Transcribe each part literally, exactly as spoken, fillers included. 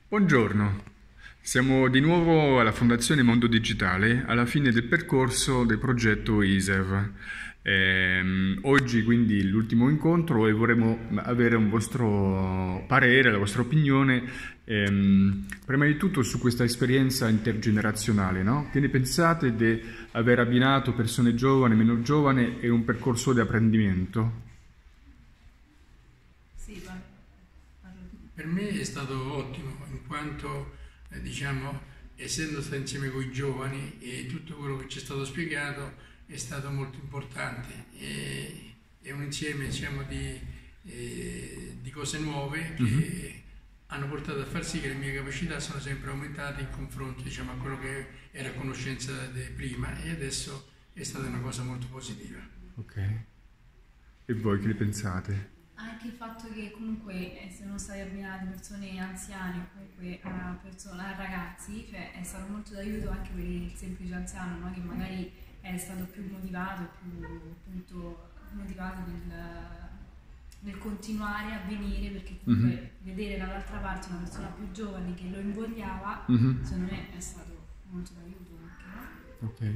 Buongiorno, siamo di nuovo alla Fondazione Mondo Digitale alla fine del percorso del progetto I S E V. Ehm, oggi quindi l'ultimo incontro e vorremmo avere un vostro parere, la vostra opinione, ehm, prima di tutto su questa esperienza intergenerazionale, no? Che ne pensate di aver abbinato persone giovani, meno giovani e un percorso di apprendimento? Sì, parlo. Per me è stato ottimo, in quanto, eh, diciamo, essendo stato insieme con i giovani e tutto quello che ci è stato spiegato è stato molto importante. E, è un insieme, diciamo, di, eh, di cose nuove che Mm-hmm. hanno portato a far sì che le mie capacità sono sempre aumentate in confronto, diciamo, a quello che era a conoscenza di prima, e adesso è stata una cosa molto positiva. Ok. E voi che ne pensate? Anche il fatto che comunque eh, siano stati abbinati persone anziane comunque a, persone, a ragazzi, cioè è stato molto d'aiuto anche per il semplice anziano, no? Che magari è stato più motivato, più appunto motivato nel, nel continuare a venire, perché comunque Mm-hmm. vedere dall'altra parte una persona più giovane che lo invogliava, Mm-hmm. secondo me è stato molto d'aiuto anche, no? Ok.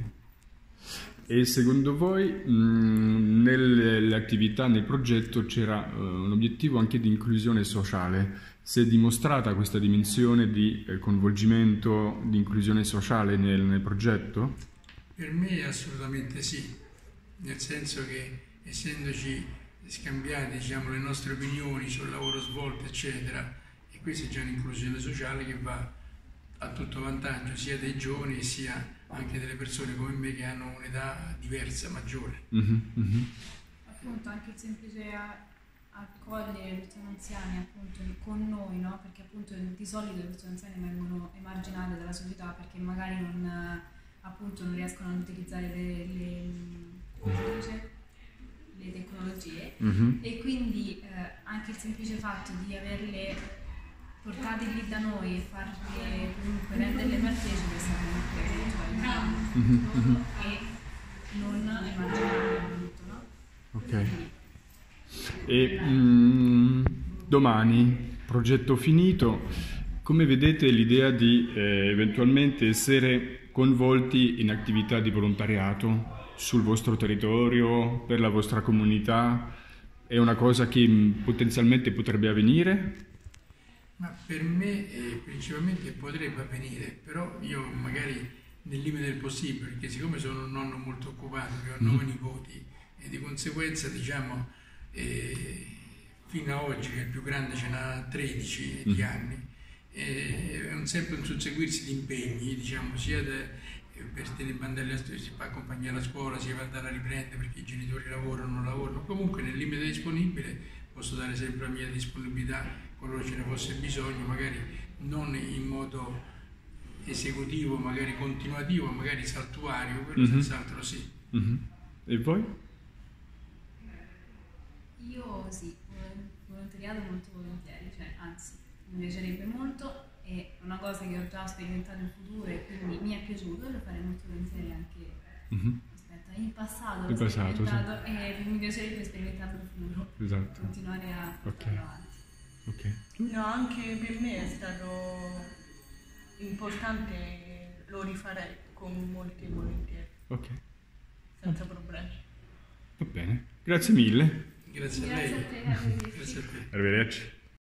E secondo voi mh, nelle attività, nel progetto c'era eh, un obiettivo anche di inclusione sociale? Si è dimostrata questa dimensione di eh, coinvolgimento, di inclusione sociale nel, nel progetto? Per me assolutamente sì, nel senso che essendoci scambiate, diciamo, le nostre opinioni sul lavoro svolto, eccetera, e questa è già un'inclusione sociale che va a tutto vantaggio sia dei giovani sia anche delle persone come me che hanno un'età diversa, maggiore. Mhm, mhm. Appunto anche il semplice a- accogliere le persone anziane appunto con noi, no? Perché appunto di solito le persone anziane vengono emarginate dalla società perché magari non, eh, appunto, non riescono ad utilizzare le, le, come si dice? Le tecnologie, Mhm. e quindi eh, anche il semplice fatto di averle portate lì da noi e farle comunque renderle partecipi è stato molto aiutante, Mhm, mhm. e non emarginare appunto, no? Ok. E mh, domani, progetto finito, come vedete l'idea di eh, eventualmente essere coinvolti in attività di volontariato sul vostro territorio, per la vostra comunità, è una cosa che mh, potenzialmente potrebbe avvenire? Ma per me eh, principalmente potrebbe avvenire, però io magari nel limite del possibile, perché siccome sono un nonno molto occupato, che ho nove Mhm. nipoti, e di conseguenza, diciamo, eh, fino a oggi, che il più grande ce n'ha tredici di Mhm. anni, eh, è un, sempre un susseguirsi di impegni, diciamo, sia da- eh, per tenere bandelli, si fa accompagnare a scuola, si va a andare a riprendere perché i genitori lavorano o non lavorano. Comunque nel limite disponibile posso dare sempre la mia disponibilità qualora ce ne fosse bisogno, magari non in modo esecutivo, magari continuativo, magari saltuario, quello Mhm. senz'altro sì. Mhm. E voi? Io sì, vol- volontariato molto volentieri, cioè anzi mi piacerebbe molto, è una cosa che ho già sperimentato in futuro e quindi mi è piaciuto e lo farei molto volentieri anche, Mhm. aspetta, in passato In l'ho passato, sì. sperimentato e mi piacerebbe sperimentarlo in futuro, Esatto. continuare a portarlo Ok. avanti. Ok. No, anche per me è stato importante, lo rifarei con molti volentieri, Ok. senza problemi. Va bene. Grazie mille. Grazie a Grazie lei. a te, arrivederci. Grazie a te. Arrivederci.